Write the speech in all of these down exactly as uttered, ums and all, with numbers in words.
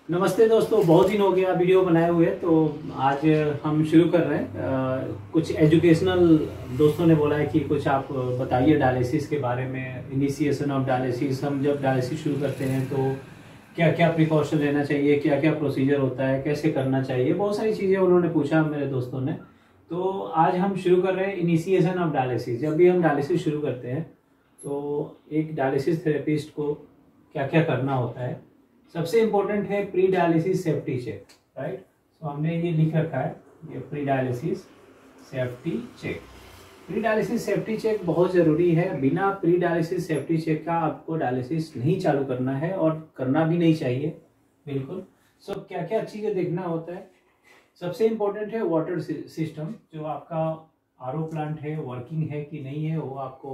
नमस्ते दोस्तों, बहुत दिन हो गया वीडियो बनाए हुए। तो आज हम शुरू कर रहे हैं। आ, कुछ एजुकेशनल दोस्तों ने बोला है कि कुछ आप बताइए डायलिसिस के बारे में, इनिशिएशन ऑफ डायलिसिस। हम जब डायलिसिस शुरू करते हैं तो क्या क्या प्रिकॉशन लेना चाहिए, क्या क्या प्रोसीजर होता है, कैसे करना चाहिए, बहुत सारी चीज़ें उन्होंने पूछा मेरे दोस्तों ने। तो आज हम शुरू कर रहे हैं इनिशिएशन ऑफ डायलिसिस। जब भी हम डायलिसिस शुरू करते हैं तो एक डायलिसिस थेरेपिस्ट को क्या क्या करना होता है। सबसे इम्पोर्टेंट है pre dialysis safety check, right. So हमने ये लिख रखा है, ये pre dialysis safety check. Pre dialysis safety check बहुत ज़रूरी है। बिना प्री डायलिसिस सेफ्टी चेक का आपको डायलिसिस नहीं चालू करना है और करना भी नहीं चाहिए, बिल्कुल। सो so, क्या क्या चीज़ें देखना होता है। सबसे इम्पोर्टेंट है वाटर सिस्टम। जो आपका आर ओ प्लांट है वर्किंग है कि नहीं है, वो आपको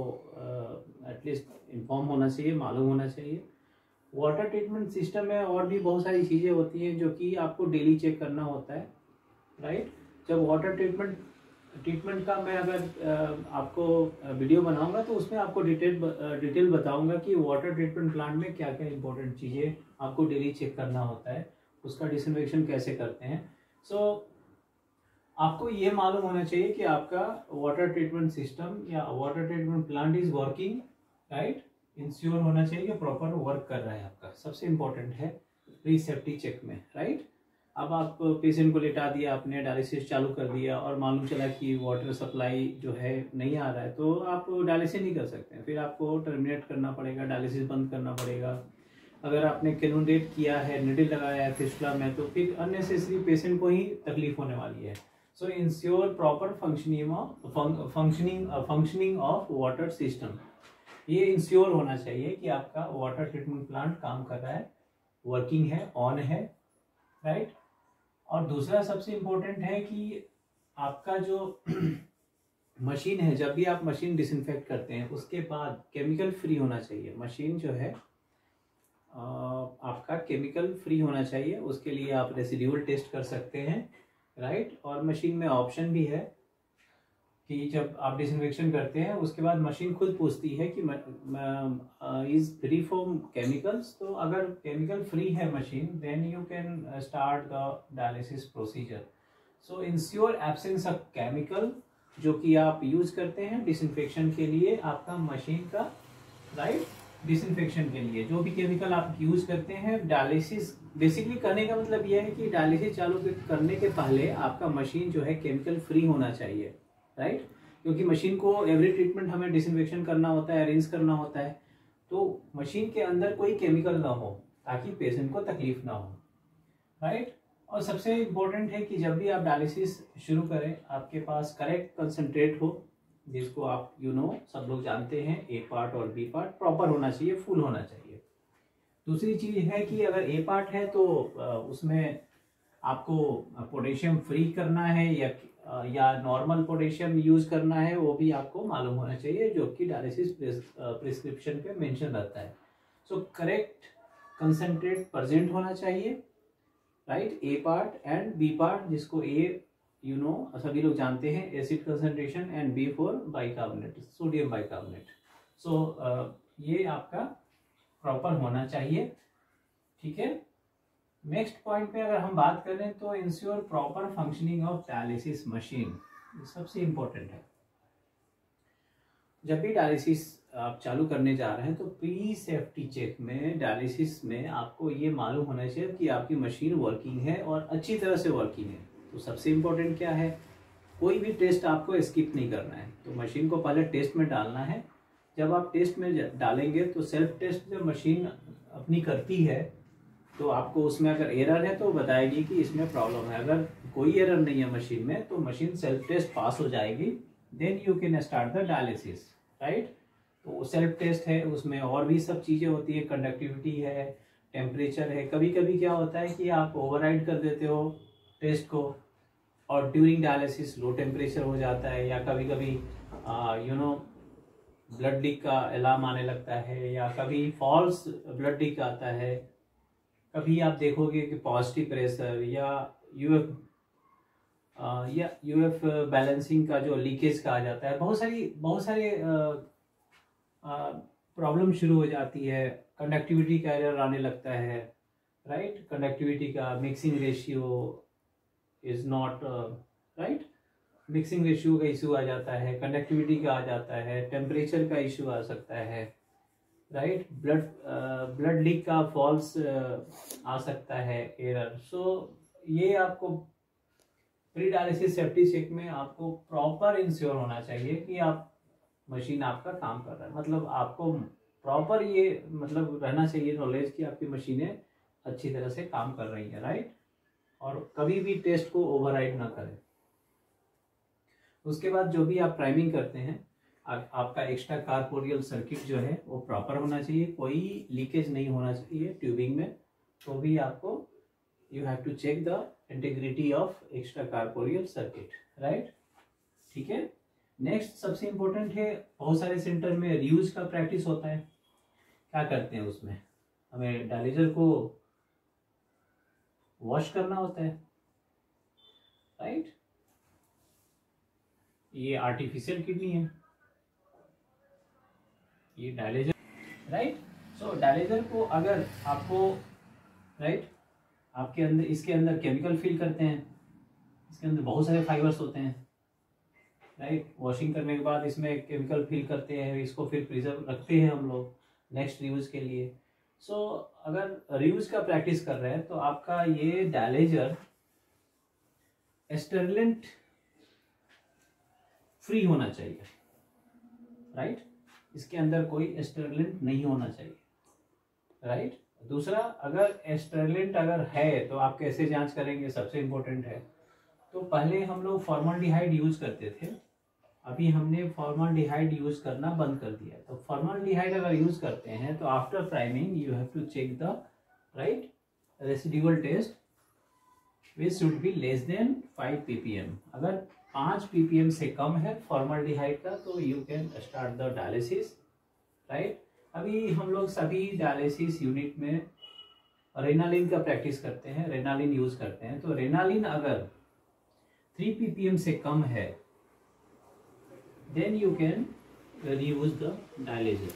एटलीस्ट इन्फॉर्म होना चाहिए, मालूम होना चाहिए। वाटर ट्रीटमेंट सिस्टम में और भी बहुत सारी चीज़ें होती हैं जो कि आपको डेली चेक करना होता है, राइट। जब वाटर ट्रीटमेंट ट्रीटमेंट का मैं अगर आपको वीडियो बनाऊंगा तो उसमें आपको डिटेल डिटेल बताऊंगा कि वाटर ट्रीटमेंट प्लांट में क्या क्या इंपॉर्टेंट चीज़ें आपको डेली चेक करना होता है, उसका डिसइंफेक्शन कैसे करते हैं। सो so, आपको ये मालूम होना चाहिए कि आपका वाटर ट्रीटमेंट सिस्टम या water treatment plant is working, right. Ensure होना चाहिए कि प्रॉपर वर्क कर रहा है आपका। सबसे इम्पोर्टेंट है प्री सेफ्टी चेक में, राइट। अब आप पेशेंट को लेटा दिया, आपने डायलिसिस चालू कर दिया और मालूम चला कि वाटर सप्लाई जो है नहीं आ रहा है, तो आप डायलिसिस नहीं कर सकते हैं। फिर आपको टर्मिनेट करना पड़ेगा, डायलिसिस बंद करना पड़ेगा। अगर आपने कैनुलेट किया है, निडल लगाया है फिस्टुला में, तो फिर अननेसेसरी पेशेंट को ही तकलीफ होने वाली है। So ensure proper functioning of functioning functioning of water system. ये इंश्योर होना चाहिए कि आपका वाटर ट्रीटमेंट प्लांट काम कर रहा है, वर्किंग है, ऑन है, राइट। और दूसरा सबसे इम्पोर्टेंट है कि आपका जो मशीन है, जब भी आप मशीन डिसइंफेक्ट करते हैं उसके बाद केमिकल फ्री होना चाहिए। मशीन जो है आपका केमिकल फ्री होना चाहिए। उसके लिए आप रेसिड्यूअल टेस्ट कर सकते हैं, राइट। और मशीन में ऑप्शन भी है कि जब आप डिसइंफेक्शन करते हैं उसके बाद मशीन खुद पूछती है कि इज फ्री फ्रॉम केमिकल्स। तो अगर केमिकल फ्री है machine, then you can start the dialysis procedure. So ensure absence of chemical जो कि आप यूज करते हैं डिसइंफेक्शन के लिए, आपका मशीन का, राइट, डिसइंफेक्शन के लिए जो भी केमिकल आप यूज करते हैं। डायलिसिस बेसिकली करने का मतलब यह है कि डायलिसिस चालू करने के पहले आपका मशीन जो है केमिकल फ्री होना चाहिए, राइट right? क्योंकि मशीन को एवरी ट्रीटमेंट हमें डिसइंफेक्शन करना होता है, अरेंज करना होता है, तो मशीन के अंदर कोई केमिकल ना हो ताकि पेशेंट को तकलीफ ना हो, राइट right? और सबसे इम्पोर्टेंट है कि जब भी आप डायलिसिस शुरू करें आपके पास करेक्ट कंसंट्रेट हो, जिसको आप यू you नो know, सब लोग जानते हैं, ए पार्ट और बी पार्ट प्रॉपर होना चाहिए, फुल होना चाहिए। दूसरी चीज है कि अगर ए पार्ट है तो उसमें आपको पोटेशियम फ्री करना है या या नॉर्मल पोटेशियम यूज करना है, वो भी आपको मालूम होना चाहिए, जो कि डायलिसिस प्रिस्क्रिप्शन पे मेंशन रहता है। सो करेक्ट कंसंट्रेट प्रेजेंट होना चाहिए, right, A part and B part, जिसको ए यू नो सभी लोग जानते हैं acid concentration and B for bicarbonate, sodium bicarbonate. So ये आपका प्रॉपर होना चाहिए, ठीक है। नेक्स्ट पॉइंट पे अगर हम बात करें तो ensure proper functioning of dialysis machine, सबसे इंपॉर्टेंट है। जब भी डायलिसिस आप चालू करने जा रहे हैं तो प्री सेफ्टी चेक में डायलिसिस में आपको ये मालूम होना चाहिए कि आपकी मशीन वर्किंग है और अच्छी तरह से वर्किंग है। तो सबसे इम्पोर्टेंट क्या है, कोई भी टेस्ट आपको स्किप नहीं करना है। तो मशीन को पहले टेस्ट में डालना है। जब आप टेस्ट में डालेंगे तो सेल्फ टेस्ट जब मशीन अपनी करती है तो आपको उसमें अगर एरर है तो बताएगी कि इसमें प्रॉब्लम है। अगर कोई एरर नहीं है मशीन में तो मशीन सेल्फ टेस्ट पास हो जाएगी, then you can start the dialysis, right. तो सेल्फ टेस्ट है, उसमें और भी सब चीज़ें होती है, कंडक्टिविटी है, टेम्परेचर है। कभी कभी क्या होता है कि आप ओवरराइड कर देते हो टेस्ट को और ड्यूरिंग डायलिसिस लो टेम्परेचर हो जाता है, या कभी कभी यू नो ब्लड लीक का अलार्म आने लगता है, या कभी फॉल्स ब्लड लीक आता है। कभी आप देखोगे कि पॉजिटिव प्रेशर या यूएफ या यूएफ बैलेंसिंग का जो लीकेज का आ जाता है, बहुत सारी बहुत सारे प्रॉब्लम शुरू हो जाती है, कंडक्टिविटी का एरर आने लगता है, राइट, कंडक्टिविटी का, mixing ratio is not right, mixing ratio का इशू आ जाता है, कंडक्टिविटी का आ जाता है, टेम्परेचर का इशू आ सकता है, राइट, ब्लड ब्लड लीक का फॉल्स uh, आ सकता है, एरर। सो so, ये आपको प्री डायलिसिस सेफ्टी चेक में आपको प्रॉपर इंश्योर होना चाहिए कि आप मशीन आपका काम कर रहा है, मतलब आपको प्रॉपर ये मतलब रहना चाहिए नॉलेज कि आपकी मशीनें अच्छी तरह से काम कर रही है, राइट, और कभी भी टेस्ट को ओवरराइड ना करें। उसके बाद जो भी आप प्राइमिंग करते हैं, आ, आपका एक्स्ट्रा कार्पोरियल सर्किट जो है वो प्रॉपर होना चाहिए, कोई लीकेज नहीं होना चाहिए ट्यूबिंग में। तो भी आपको you have to check the integrity of extracorporeal circuit, right, ठीक है। नेक्स्ट सबसे इम्पोर्टेंट है, बहुत सारे सेंटर में रीयूज का प्रैक्टिस होता है। क्या करते हैं उसमें, हमें डायलिजर को वॉश करना होता है, राइट, ये आर्टिफिशियल किडनी है, ये डायलिजर, राइट। सो डायलिजर को अगर आपको, राइट, आपके अंदर इसके अंदर केमिकल फिल करते हैं, इसके अंदर बहुत सारे फाइबर्स होते हैं, राइट, वॉशिंग करने के बाद इसमें केमिकल फिल करते हैं, इसको फिर प्रिजर्व रखते हैं हम लोग नेक्स्ट रीयूज के लिए। सो so, अगर रीयूज का प्रैक्टिस कर रहे हैं तो आपका ये डायलिजर स्टरलेंट फ्री होना चाहिए, राइट, इसके अंदर कोई स्टरलेंट नहीं होना चाहिए, राइट। दूसरा, अगर स्टरलेंट अगर है तो आप कैसे जांच करेंगे, सबसे इम्पोर्टेंट है। तो पहले हम लोग फॉर्मल्डिहाइड यूज करते थे, अभी हमने फॉर्मल्डिहाइड यूज करना बंद कर दिया। तो फॉर्मल्डिहाइड अगर यूज करते हैं तो after priming you have to check the right residual test which should be less than five PPM. अगर पाँच पीपीएम से कम है फॉर्मल्डिहाइड का तो you can start the dialysis, right. अभी हम लोग सभी डायलिसिस यूनिट में रेनालिन का प्रैक्टिस करते हैं, रेनालिन यूज करते हैं। तो रेनालिन अगर थ्री पीपीएम से कम है then you can reuse the dialyzer,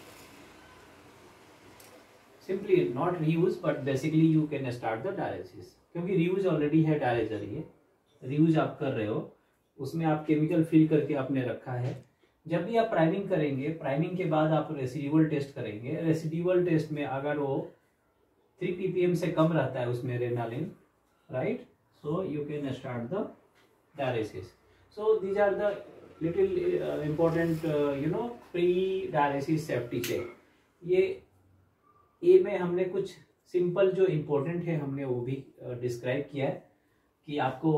simply not reuse but basically you can start the dialysis, क्योंकि reuse already है डायलिजर, ये reuse आप कर रहे हो, उसमें आप केमिकल फिल करके आपने रखा है। जब भी आप प्राइमिंग करेंगे, प्राइमिंग के बाद आप रेसिडुअल टेस्ट करेंगे, रेसिडुअल टेस्ट में अगर वो थ्री पीपीएम से कम रहता है उसमें Renalin, right, so you can start the dialysis. So these are the little important you know pre dialysis safety check. ये ए में हमने कुछ सिंपल जो इम्पोर्टेंट है हमने वो भी डिस्क्राइब uh, किया है कि आपको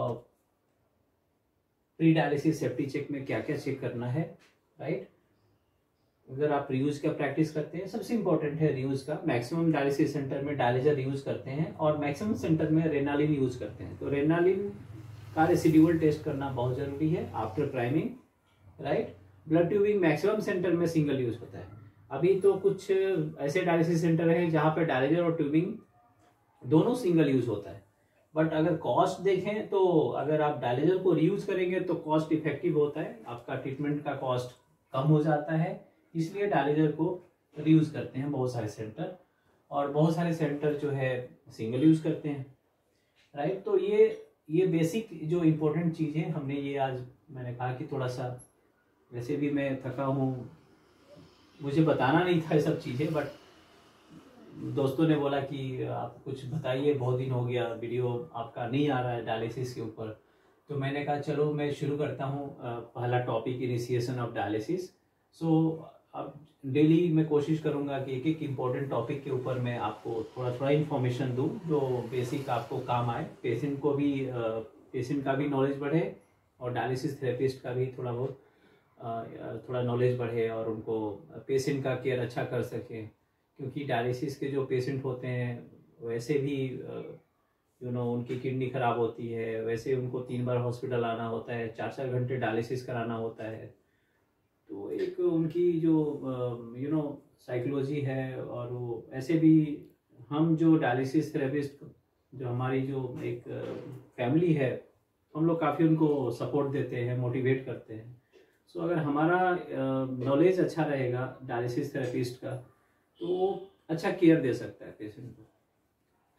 प्री डायलिसिस सेफ्टी चेक में क्या क्या चेक करना है, राइट। अगर आप रीयूज का प्रैक्टिस करते हैं, सबसे इम्पोर्टेंट है रीयूज का। मैक्सिमम डायलिसिस सेंटर में डायलिजर यूज करते हैं और मैक्सिमम सेंटर में रेनालिन यूज करते हैं। तो रेनालिन का रेसिडुअल टेस्ट करना बहुत जरूरी है after priming, right. Blood tubing maximum centre में सिंगल यूज होता है। अभी तो कुछ ऐसे डायलिसिस सेंटर हैं जहां पे डायलिजर और ट्यूबिंग दोनों सिंगल यूज होता है, बट अगर कॉस्ट देखें तो अगर आप डायलिजर को रीयूज करेंगे तो कॉस्ट इफेक्टिव होता है, आपका ट्रीटमेंट का कॉस्ट कम हो जाता है, इसलिए डायलिजर को रीयूज करते हैं बहुत सारे सेंटर, और बहुत सारे सेंटर जो है सिंगल यूज करते हैं, राइट। तो ये ये बेसिक जो इम्पोर्टेंट चीज़ है हमने ये आज, मैंने कहा कि थोड़ा सा, वैसे भी मैं थका हूँ, मुझे बताना नहीं था ये सब चीज़ें, बट दोस्तों ने बोला कि आप कुछ बताइए, बहुत दिन हो गया वीडियो आपका नहीं आ रहा है डायलिसिस के ऊपर। तो मैंने कहा चलो मैं शुरू करता हूँ पहला topic, initiation of dialysis. So अब डेली मैं कोशिश करूँगा कि एक एक इम्पोर्टेंट टॉपिक के ऊपर मैं आपको थोड़ा थोड़ा इन्फॉर्मेशन दूँ जो बेसिक आपको काम आए, पेशेंट को भी पेशेंट का भी नॉलेज बढ़े और डायलिसिस थेरेपिस्ट का भी थोड़ा बहुत थोड़ा नॉलेज बढ़े और उनको पेशेंट का केयर अच्छा कर सकें। क्योंकि डायलिसिस के जो पेशेंट होते हैं वैसे भी यू नो उनकी किडनी खराब होती है, वैसे उनको तीन बार हॉस्पिटल आना होता है, चार चार घंटे डायलिसिस कराना होता है। तो एक उनकी जो यू नो साइकोलॉजी है, और वो ऐसे भी हम जो डायलिसिस थेरेपिस्ट जो हमारी जो एक फैमिली है, हम लोग काफ़ी उनको सपोर्ट देते हैं, मोटिवेट करते हैं। सो so, अगर हमारा नॉलेज अच्छा रहेगा डायलिसिस थेरेपिस्ट का तो वो अच्छा केयर दे सकता है पेशेंट को।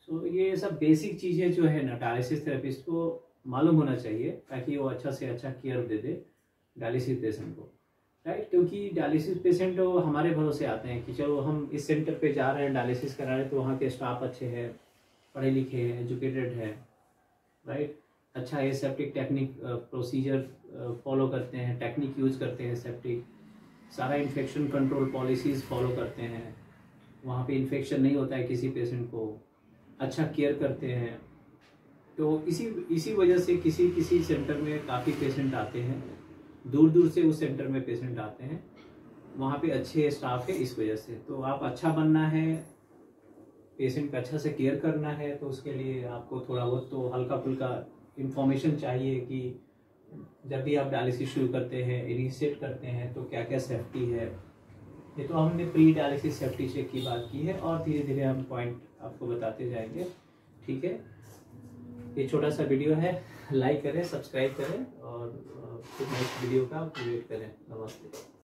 तो ये सब बेसिक चीज़ें जो है ना डायलिसिस थेरेपिस्ट को मालूम होना चाहिए, ताकि वो अच्छा से अच्छा केयर दे दे डायलिसिस पेशेंट को, राइट। क्योंकि डायलिसिस पेशेंट तो हमारे भरोसे आते हैं कि चलो हम इस सेंटर पे जा रहे हैं डायलिसिस करा रहे हैं, तो वहाँ के स्टाफ अच्छे हैं, पढ़े लिखे हैं, एजुकेटेड है, राइट। अच्छा ये सेप्टिक टेक्निक प्रोसीजर फॉलो करते हैं, टेक्निक यूज करते हैं सेप्टिक, सारा इन्फेक्शन कंट्रोल पॉलिसीज़ फॉलो करते हैं, वहाँ पे इन्फेक्शन नहीं होता है किसी पेशेंट को, अच्छा केयर करते हैं। तो इसी इसी वजह से किसी किसी सेंटर में काफ़ी पेशेंट आते हैं, दूर दूर से उस सेंटर में पेशेंट आते हैं, वहाँ पे अच्छे स्टाफ है इस वजह से। तो आप अच्छा बनना है, पेशेंट का अच्छा से केयर करना है, तो उसके लिए आपको थोड़ा बहुत तो हल्का फुल्का इंफॉर्मेशन चाहिए कि जब भी आप डायलिसिस शुरू करते हैं, इनिशिएट करते हैं, तो क्या क्या सेफ्टी है। ये तो हमने प्री डायलिसिस सेफ्टी चेक की बात की है, और धीरे धीरे हम पॉइंट आपको बताते जाएंगे, ठीक है। ये छोटा सा वीडियो है, लाइक करें, सब्सक्राइब करें, और नेक्स्ट वीडियो का वेट करें। नमस्ते।